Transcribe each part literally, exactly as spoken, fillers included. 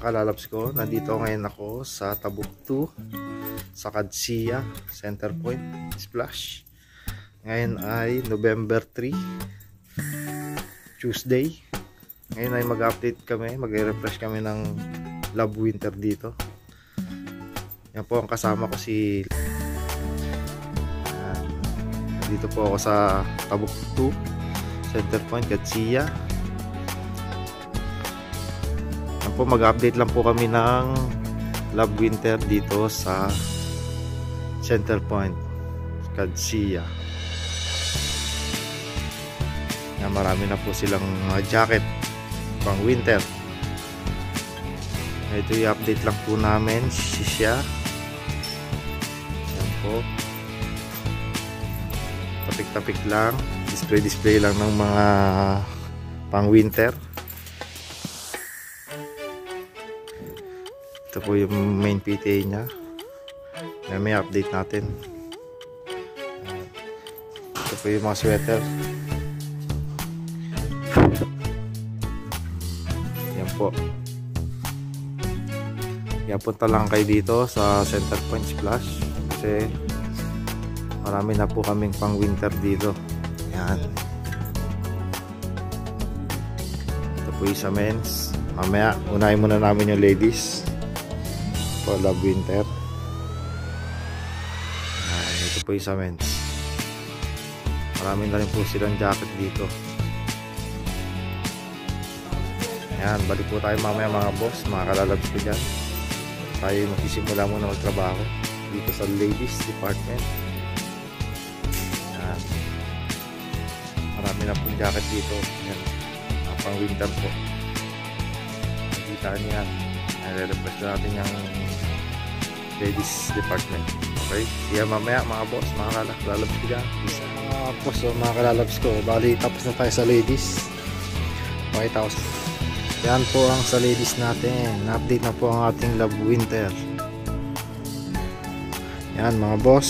kalalabs ko, nandito ngayon ako sa Tabuktu sa Qadsiya Center Point Splash. Ngayon ay November three, Tuesday. Ngayon ay mag-update kami, mag-refresh kami ng Love Winter dito. Yan po ang kasama ko, si uh, dito po ako sa Tabuktu Center Point Qadsiya. Po, mag-update lang po kami ng Love Winter dito sa Center Point Qadsiya. Yan, marami na po silang mga jacket pang winter. Ito i-update lang po namin siya. Yan po, tapik-tapik lang, display-display lang ng mga pang winter. Ito po yung main P T A nya. May, may update natin. Ito po yung mga sweater. Yan po. Yan, punta lang kayo dito sa Center Point Splash kasi marami na po kaming pang winter dito. Yan. Ito po yung sa men's. Mamaya unahin muna namin yung ladies po, Love Winter. Ah, ito po yung sa men's. Marami na rin po silang jacket dito. Ayan, balik po tayo mamaya mga boss, mga kalalabs ko dyan. Tayo magsisimula muna magtrabaho dito sa ladies department. Ayan, marami na pong jacket dito. Ayan, pang winter po. Nakita niyan, nare-refresh natin yung ladies department. Okay, kaya mamaya mga boss, mga kalalabs ko dyan. Isa mga boss o mga kalalabs ko, bali tapos na tayo sa ladies. Pakita ko. Yan po ang sa ladies natin. Na-update na po ang ating Love Winter. Yan mga boss,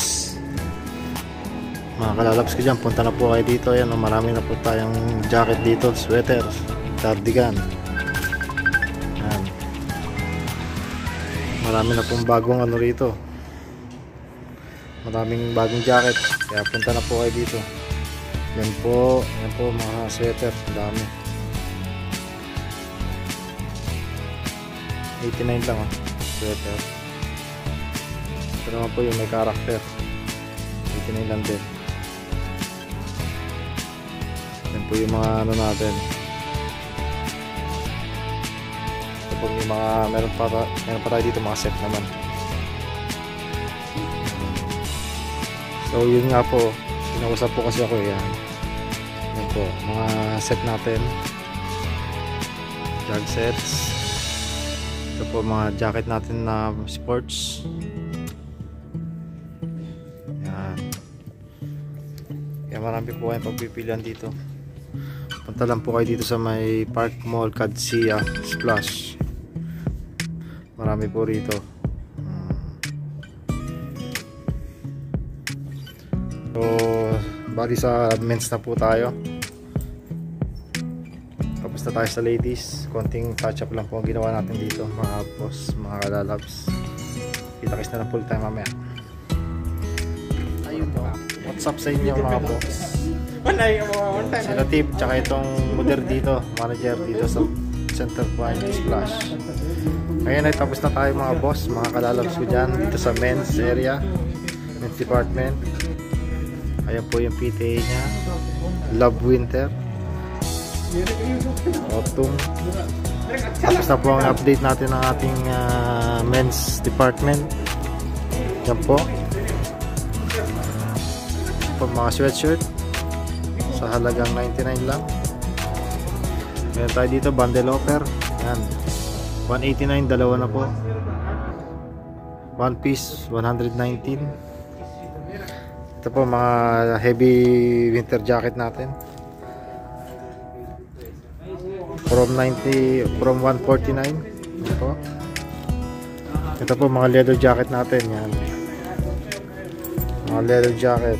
mga kalalabs ko dyan, punta na po kayo dito. Yan, marami na po tayong jacket dito, sweater, cardigan. Yan, marami na pong bagong ano rito, maraming bagong jacket, kaya punta na po kayo dito. Yan po, yan po mga sweater, dami. eighty-nine lang ah, sweater. Ito naman po yung may character, eighty-nine lang din. Yan po yung mga ano natin. Ito po yung mga meron pa, meron pa tayo dito mga set naman. So yun nga po, pinausap po kasi ako yan. Yan po, mga set natin, jag sets. Ito po mga jacket natin na sports. Yan. Kaya marami po kayong pagpipilian dito. Punta lang po kayo dito sa may Park Mall Qadsiya Splash. Marami po rito. So bali sa men's na po tayo. Tapos na tayo sa ladies. Konting touch up lang po ang ginawa natin dito mga boss, mga kalalabs. Kita-kits na lang po tayo mamaya. Ayun po, what's up sa inyo mga boss? Sila Tip, tsaka itong mother dito, manager dito sa Center Point Splash. Ngayon ay tapos na tayo mga boss, mga kalalabs ko dyan dito sa men's area, men's department. Ayan po yung P T A nya, Love Winter, autumn. Tapos na po ang update natin ng ating uh, men's department. Yan po, po mga sweatshirt sa halagang ninety-nine lang. Meron tayo dito bundle offer. Yan, one eighty-nine, dalawa na po. One piece one nineteen. Ito po mga heavy winter jacket natin. From ninety, from one forty-nine. Ito po. Ito po mga leather jacket natin. Yan, mga leather jacket.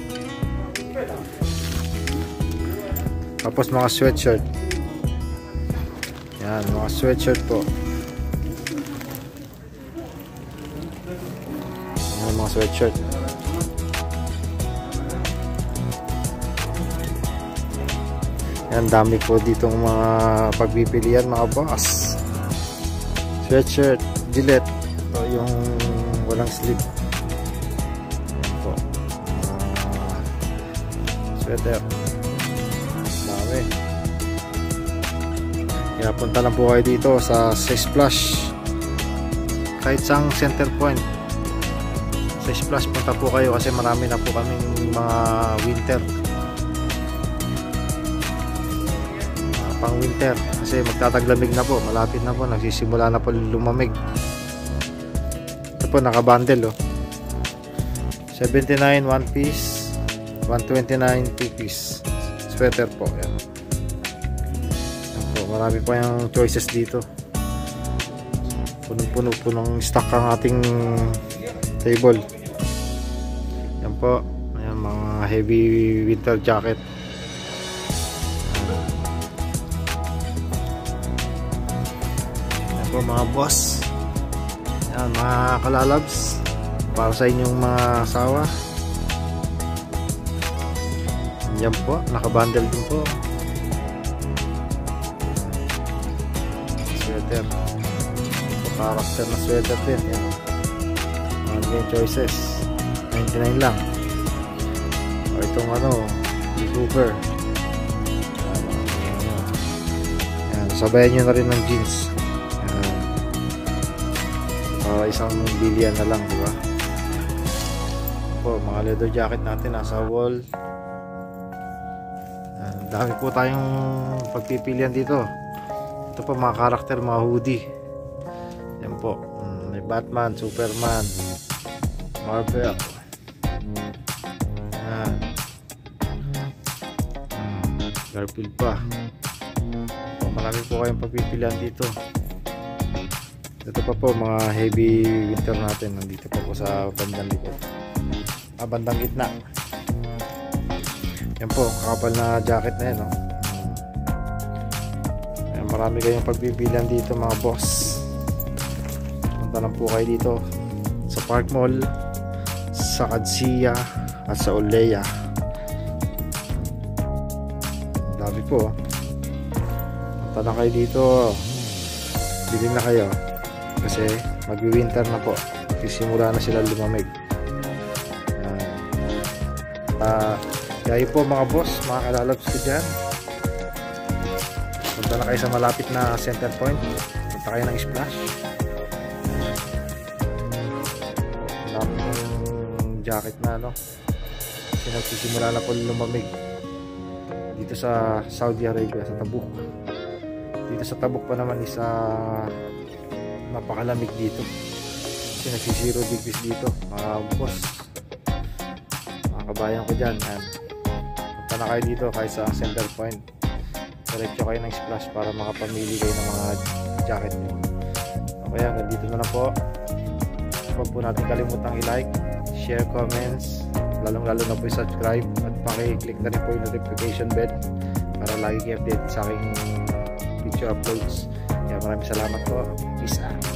Tapos mga sweatshirt. Yan, mga sweatshirt po. mga sweatshirt. Yan, dami po ditong mga pagpipilian mga boss. Sweatshirt, Gillette, ito yung walang sleeve. Ito, uh, sweater, dami. Kaya punta lang po kayo dito sa Size Plus, kahit sang Center Point. Size Plus, punta po kayo kasi marami na po kaming mga winter, mga pang winter, kasi magtataglamig na po, malapit na po, nagsisimula na po lumamig. Ito po, nakabundle oh, seventy-nine one piece, one twenty-nine two piece sweater po. Yan. Yan po, marami pa yung choices dito. Punong-puno po ng stock ang ating table. Yan po, ayan, mga heavy winter jacket. Yan po mga boss. Yan, mga kalalabs, para sa inyong mga asawa. Yan po, nakabundle din po. Sweater, character na sweater din. Yan, mga game choices, ninety-nine lang. O itong ano, YouTuber. Yan, sabayan nyo na rin ng jeans. Yan, para isang billion na lang, diba? Po, mga leather jacket natin nasa wall. Yan, dami po tayong pagpipilian dito. Ito po mga karakter, mga hoodie. Yan po, may Batman, Superman, Marvel. Yan, Garfield pa. So, marami po kayong pagpipilian dito. Ito pa po mga heavy winter natin, nandito pa po sa bandang likod, ah, bandang gitna. Yan po, kakapal na jacket na yan, no? Yan, marami kayong pagpipilian dito mga boss. Punta lang po kayo dito sa Park Mall, sa Qadsiya at sa Olea. Dami po. Punta lang kayo dito, bilhin na kayo kasi mag-winter na po, sisimula na sila lumamig. Uh, kaya po mga boss, mga kalalabs ko dyan, punta na kayo sa malapit na Center Point, punta kayo ng Splash. Dami yung jacket na ano, kasi nagsisimula na po lumamig dito sa Saudi Arabia, sa Tabuk. Dito sa Tabuk pa naman isa napakalamig dito kasi nagsi zero degrees dito mga boss, mga kabayan ko dyan. Yan, punta na kayo dito kahit sa Center Point, diretso kayo ng Splash para makapamili kayo ng mga jacket nyo. Okay, hanggang dito na lang po. Huwag po natin kalimutang i-like, share, comments, lalong lalo na po i-subscribe at paki-click na rin po yung notification bell para lagi kayo update sa aking picture uploads. Kaya maraming salamat po. Peace out.